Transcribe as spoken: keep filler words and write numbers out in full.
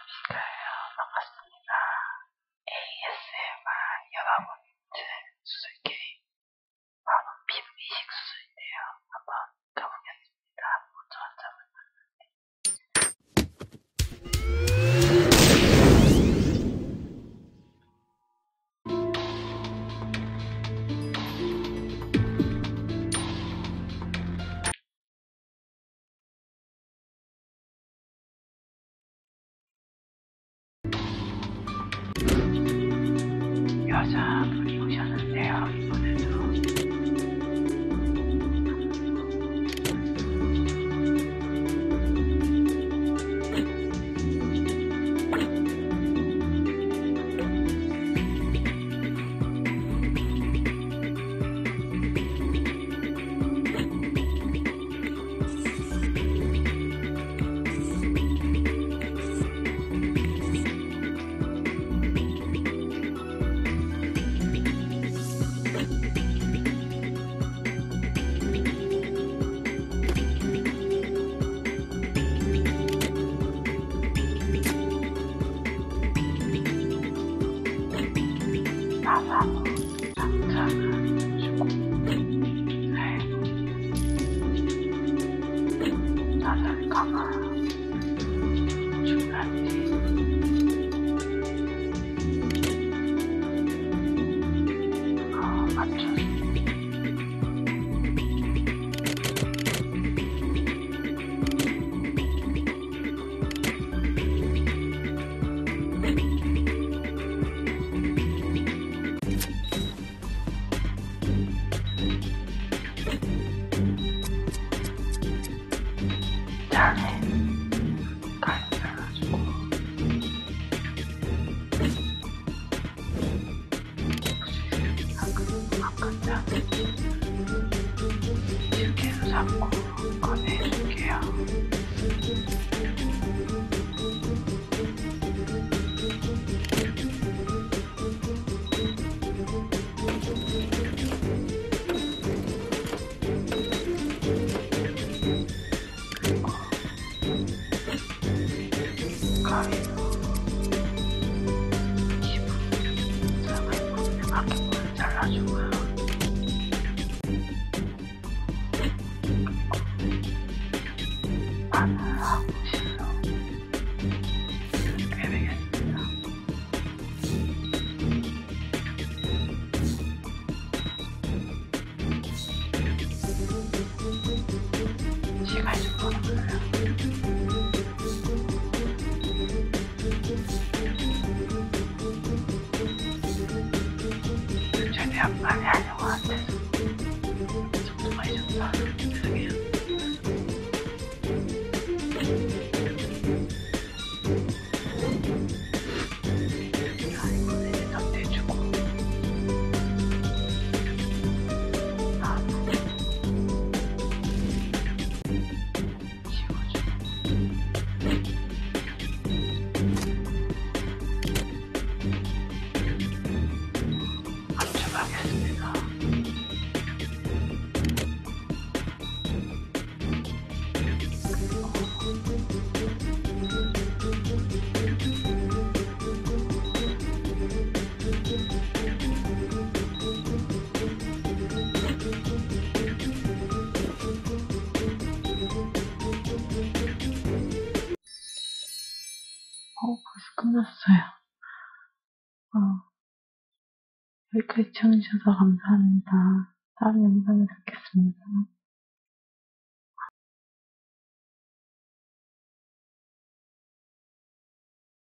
그래요. 반갑습니다. 에이에스엠알 여러분들 수술 게임 바로 피부 이식 수술인데요. 한번 가보겠습니다. 먼저 환자분 여자분이 오셨는데요. 이번에도 나사로 상처를 주고 네. 나사를 감아요. 중간에 어, 맞춰서 잔에 가위 잘라주고 바깥장 집게로 잡고 꺼내줄게요. 그리고 가위로 피부 들어간 부분에 맞게 부분을 잘라주고요. 마늘하고 실로 꿰매겠습니다. 시간이 좀 걸려요. 최대한 많이 하려고 하는데 좀 많이 줬다. 죄송해요. 이번에 좀 내주고 다음에 지워주고 압축하겠습니다. 어, 벌써 끝났어요. 어, 여기까지 시청해주셔서 감사합니다. 다음 영상에 뵙겠습니다.